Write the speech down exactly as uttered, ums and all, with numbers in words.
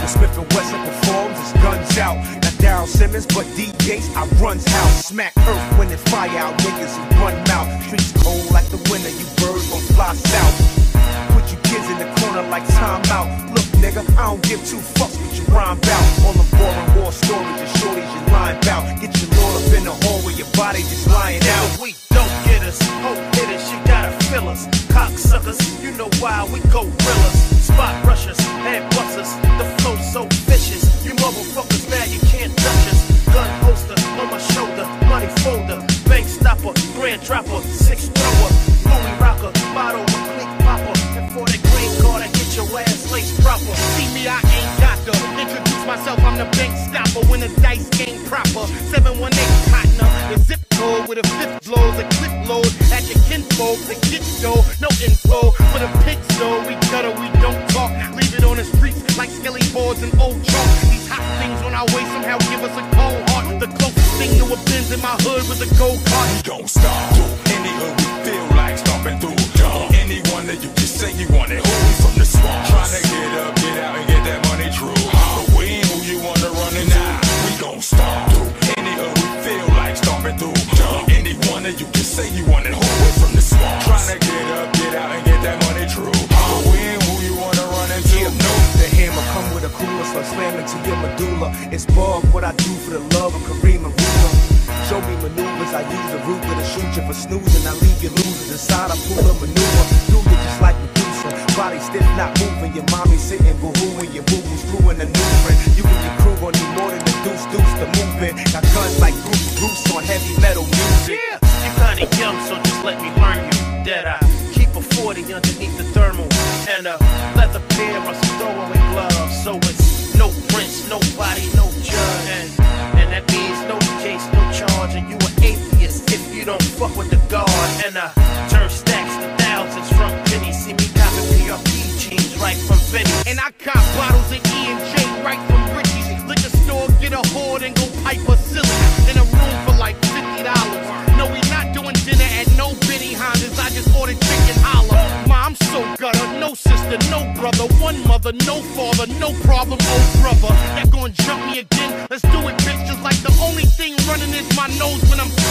Smif and Wessun performs, it's guns out. Not Daryl Simmons, but D Js, I runs house. Smack earth, wind and fire out niggas who run mouth. Streets cold like the winter, you birds gon' fly south. Put you kids in the corner like timeout. Look, nigga, I don't give two fucks what you rhyme bout. All them boring war stories and shorties you lying bout. Get your lord up in the hole where your body just lying out. We don't get us, hope hitters, you gotta fill us. Cocksuckers, you know why we go gorillas. Spot rushers, head busters, the flow so vicious. You motherfuckers now you can't touch us. Gun holster on my shoulder, money folder, bank stopper, grand dropper, six thrower, Louis rocker, bottle with click popper. And for that green card I hit your ass lace proper. See me, I ain't got to introduce myself, I'm the bank stopper. When the dice game proper, seven one eight partner, the zip code with a fifth blows, a clip load at your kinfolk, the get dough, no info for the pigs though. We gutter, we don't talk, leave it on the streets like skelly boards and old chalk. These hot things on our way somehow give us a cold heart. The closest thing to a Benz in my hood was a go kart. We don't stop. Any hood we feel like stomping through. Jump. Anyone that you just say you want it. Who we from the swamp? Trying to get up, get out, and get that money true. But we ain't who you wanna run into. Nah, we gon' stop. Any hood we feel like stomping through. Jump. Anyone that you just say you want it. Who we from the swamp? Trying to get up, get out, and get that money true. But we ain't who you wanna run into. Yeah, no, the hammer come with a cooler, so slam into your medulla. It's bug what I do for the love of Kareem and Rula. Show me maneuvers, I use a Ruger to shoot you for snoozing. I leave you losers inside, I pull a maneuver. Do you just like Medusa, body stiff, not moving. Your mommy sitting boo-hooing, your boo-boo's screwing a new friend. You and your crew gon' need more than the deuce-deuce to move in. Got guns like Bruce Bruce on heavy metal music. Yeah, you kinda young, so just let me learn you. That I keep a forty underneath the thermal and a leather pair of some throwaway gloves. So it's no prince, nobody, no judge, and, and that means no case, no charge. And you an atheist if you don't fuck with the guard. And I turn stacks to thousands from pennies. See me copping P R P jeans right from Vinny. And I cop bottles of E and J right from Richie's. Liquor store, get a hoard and go pipe a silly in a room for like fifty dollars. No, we not doing dinner at no Benny Hondas. I just ordered chicken holla. Ma, I'm so gutter, no sister, no brother, one mother, no father, no problem, oh brother. Y'all gonna jump me again? Let's do it, bitch. Just like the only thing running is my nose when I'm